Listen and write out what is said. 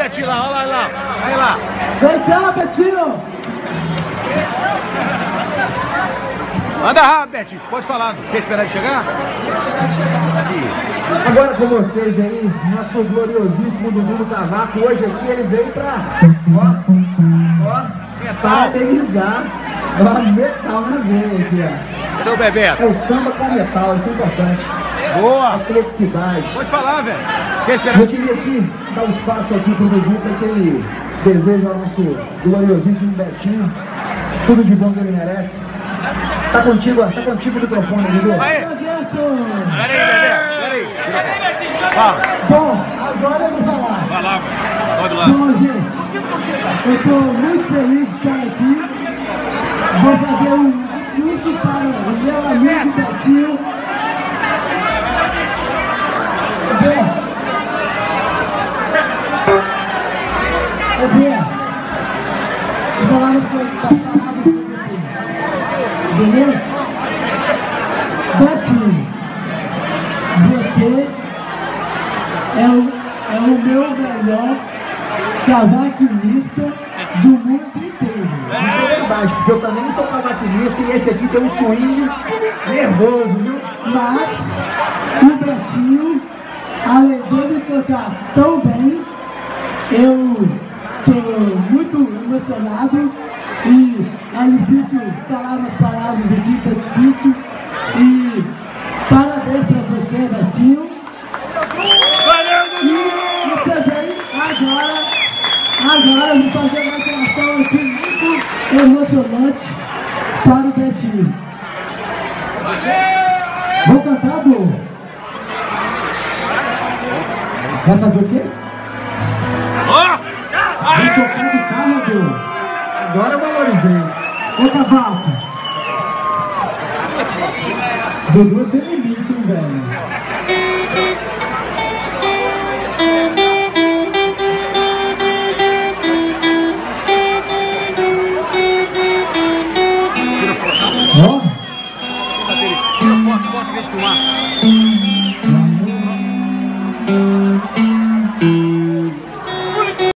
Betinho lá, olha lá, vai lá. Vem cá, Betinho. Anda rápido, Betinho, pode falar, quer esperar ele chegar? Aqui. Agora com vocês aí, nosso gloriosíssimo Dudu do Cavaco, hoje aqui ele veio pra, parabenizar, metal na veia aqui, ó. Cadê o Bebeto? É o samba com metal, isso é importante. Boa! Atleticidade. Pode falar, velho. Quer esperar? Eu queria aqui dar um espaço aqui pro Dudu, para que ele deseja ao nosso gloriosíssimo Betinho tudo de bom que ele merece. Tá contigo o microfone, Dudu. Aí. Peraí, Bebeto, peraí. Fala. Bom, agora eu vou falar. Vai lá, velho. Sobe lá. Bom, gente, eu tô muito feliz de estar aqui. Vou fazer um discurso para o meu amigo Betinho. Eu falava com ele, beleza? Betinho, você é o meu melhor cavaquinista do mundo inteiro. Isso é verdade, porque eu também sou cavaquinista e esse aqui tem um swing nervoso, viu? Mas o Betinho, além dele tocar tão bem, eu estou muito emocionado e é difícil falar umas palavras aqui, tá difícil. E parabéns pra você, Betinho. Valeu, E também, agora eu vou fazer uma atração aqui muito emocionante para o Betinho. Vou cantar, Du. Vai fazer o quê? Vai tocar guitarra, Du. Agora eu valorizei. Ô, Cavaco. Dudu é sem limite, hein, velho? Tira foto, pode ver de filmar.